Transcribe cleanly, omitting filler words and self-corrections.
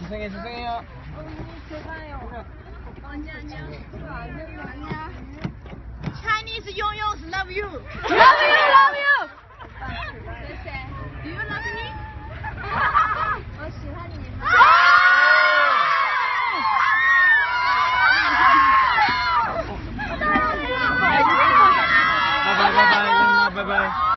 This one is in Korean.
죄송해요. 언니 제발요. 언니 안녕. 안녕. Chinese Young Youngs love you.